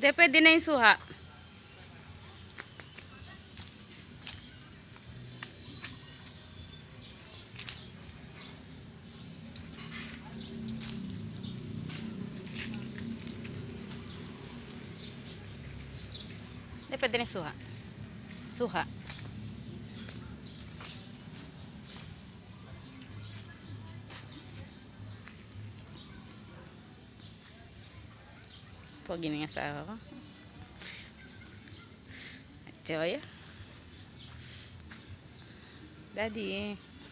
Hindi, pwede na yung suha. Hindi, pwede na yung suha. Suha. Pogi na nga sa ako. Joy. Daddy.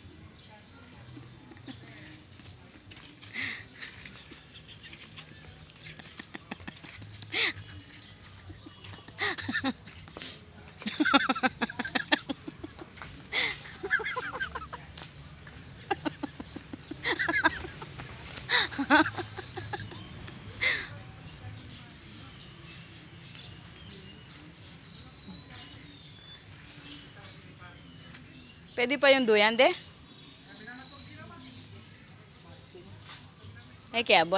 Pwede pa yung duyan, de? Ay, kiabot.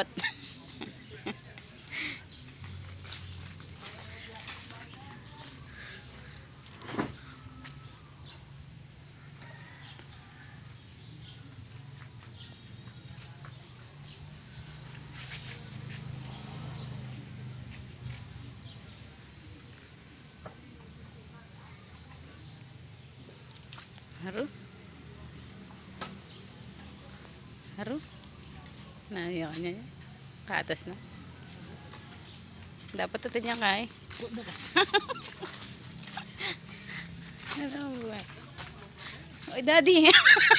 Haru? Haru? Naiyak niya. Katas na. Dapat ito niya kay. Ano ba? Oy, daddy.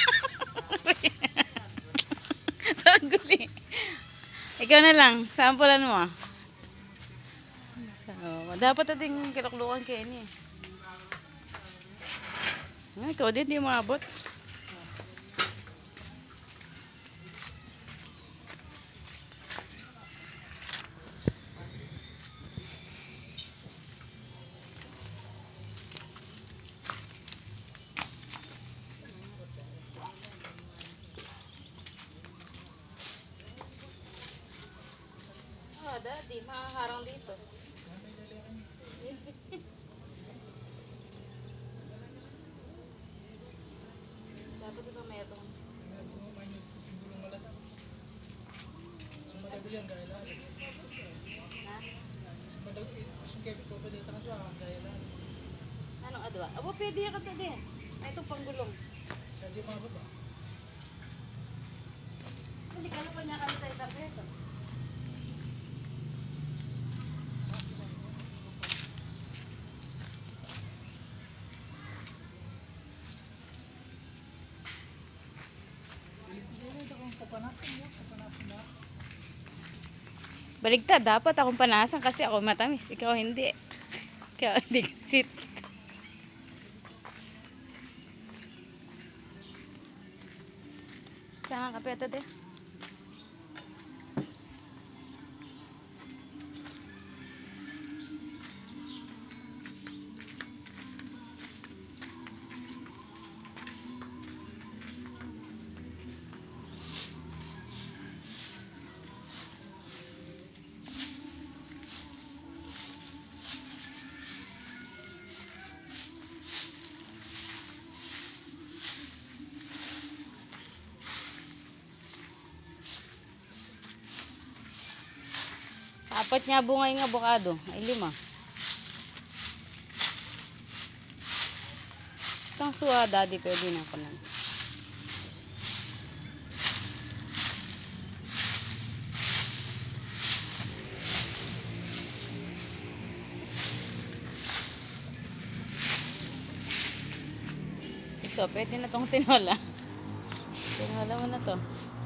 Saguli. Ikaw na lang. Sampulan mo. So, dapat ating kiloklukan kayo niya. Ikaw din, di maabot. Oh, daddy, makaharang dito. Dapat ito may itong anong adwa? Abo, pwede yan ka din. Ay, itong panggulong. Hindi ka pa niya kami tayo targeto. Baligtad, dapat akong panasan kasi ako matamis. Ikaw hindi. Ikaw hindi kasi. Saan ang kape ito, de? Apat niya bunga yung avocado. Ay, 5. Itong suha, daddy, pwede na ko lang. Ito, pwede na tong tinola. Tinola mo na to.